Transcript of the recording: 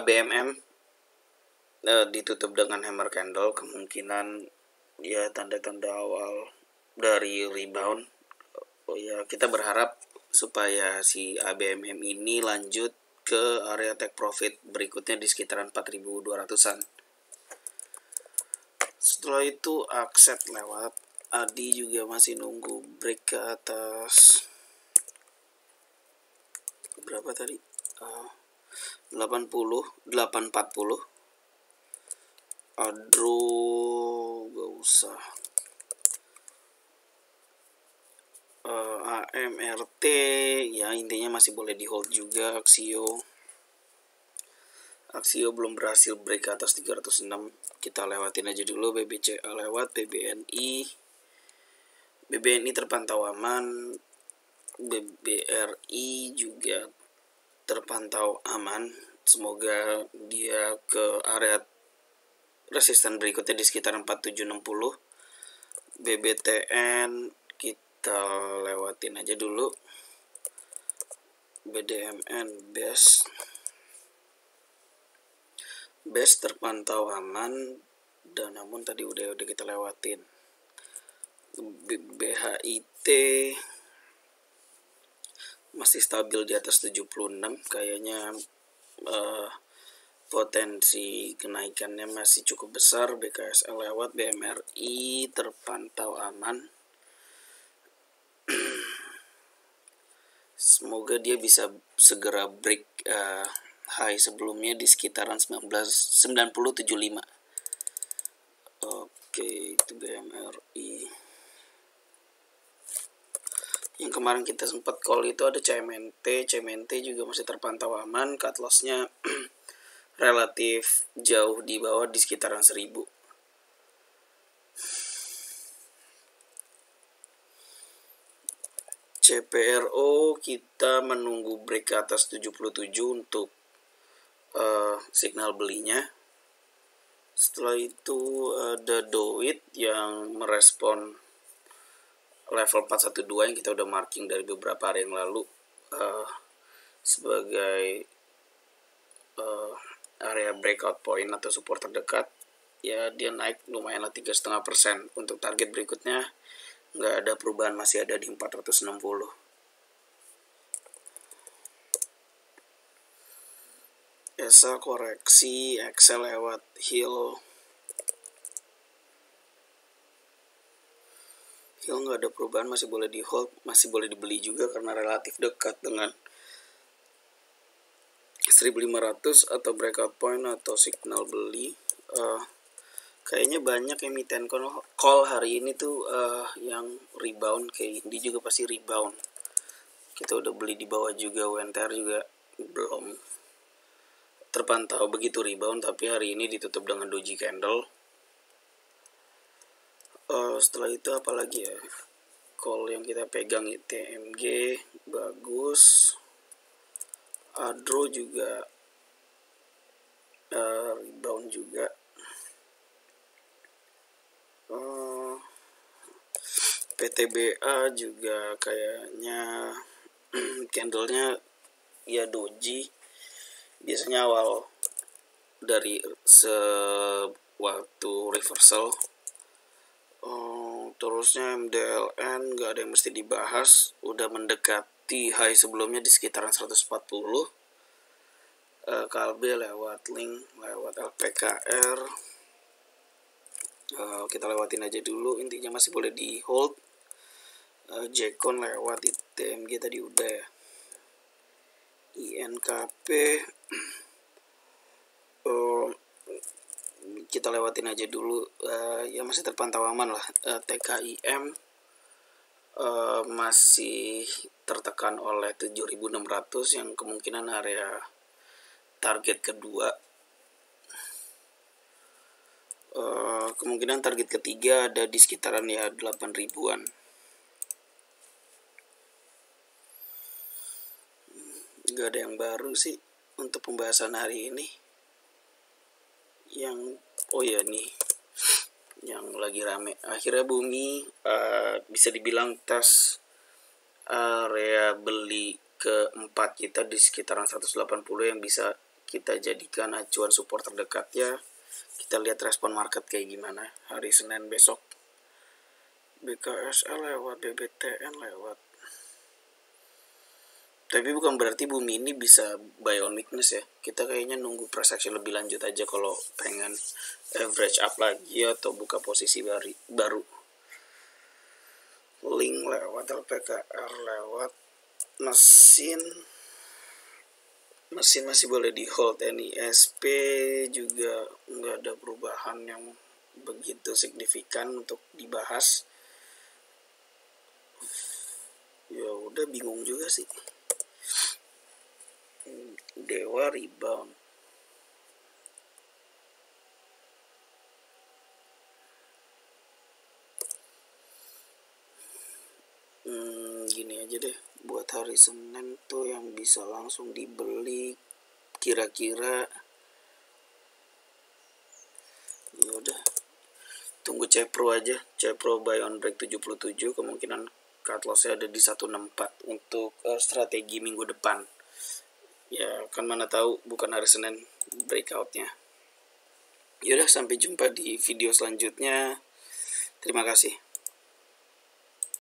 ABMM ditutup dengan hammer candle, kemungkinan ya tanda-tanda awal dari rebound. Kita berharap supaya si ABMM ini lanjut ke area take profit berikutnya di sekitaran 4.200-an. Setelah itu Akset lewat, Adi juga masih nunggu break ke atas berapa tadi? 840. Adro gak usah. AMRT ya intinya masih boleh di hold juga. Aksio belum berhasil break ke atas 306, kita lewatin aja dulu. BBCA lewat, BBNI terpantau aman, BBRI juga terpantau aman. Semoga dia ke area resisten berikutnya di sekitar 4760. BBTN kita lewatin aja dulu. BDMN best terpantau aman, dan namun tadi udah kita lewatin. BHIT masih stabil di atas 76, kayaknya potensi kenaikannya masih cukup besar. BKSL lewat, BMRI terpantau aman. Semoga dia bisa segera break high sebelumnya di sekitaran 90.75. Oke, itu BMRI. Yang kemarin kita sempat call itu ada CMNT juga masih terpantau aman. Cut loss-nya relatif jauh di bawah di sekitaran 1000. CPRO kita menunggu break ke atas 77 untuk signal belinya. Setelah itu ada Doit yang merespon level 412 yang kita udah marking dari beberapa hari yang lalu sebagai area breakout point atau support terdekat. Ya dia naik lumayan lah 3,5%. Untuk target berikutnya nggak ada perubahan, masih ada di 460. ESA koreksi, Excel lewat, Hill nggak ada perubahan, masih boleh di hold, masih boleh dibeli juga karena relatif dekat dengan 1500 atau breakout point atau signal beli. Kayaknya banyak emiten call hari ini tuh yang rebound, kayak ini juga pasti rebound. Kita udah beli di bawah juga, UNTR juga belum terpantau begitu rebound, tapi hari ini ditutup dengan doji candle. Setelah itu apalagi ya, call yang kita pegang TMG bagus, Adro juga rebound juga. PTBA juga kayaknya candlenya ya doji. Biasanya awal dari waktu reversal. Terusnya MDLN nggak ada yang mesti dibahas, udah mendekati high sebelumnya di sekitaran 140. KLB lewat, Link lewat, LPKR kita lewatin aja dulu, intinya masih boleh di hold. Jekon lewat, TMG tadi udah ya. INKP kita lewatin aja dulu, ya masih terpantau aman lah. TKIM masih tertekan oleh 7.600 yang kemungkinan area target kedua. Kemungkinan target ketiga ada di sekitaran ya 8.000-an. Gak ada yang baru sih untuk pembahasan hari ini. Nih yang lagi rame, akhirnya Bumi bisa dibilang tes area beli keempat kita di sekitaran 180 yang bisa kita jadikan acuan support terdekat ya. Kita lihat respon market kayak gimana hari Senin besok. BKSL lewat, BBTN lewat. Tapi bukan berarti bumi ini bisa buy on weakness ya. Kita kayaknya nunggu price action lebih lanjut aja kalau pengen average up lagi atau buka posisi baru. Link lewat, LPKR lewat, mesin masih boleh di hold. NISP juga nggak ada perubahan yang begitu signifikan untuk dibahas. Ya udah, bingung juga sih. Dewa rebound. Gini aja deh, buat hari Senin tuh yang bisa langsung dibeli kira-kira ya udah tunggu Cepro aja. Cepro buy on break 77, kemungkinan cut loss-nya ada di 164 untuk strategi minggu depan. Ya kan mana tahu bukan hari Senin breakout-nya. Yaudah, sampai jumpa di video selanjutnya. Terima kasih.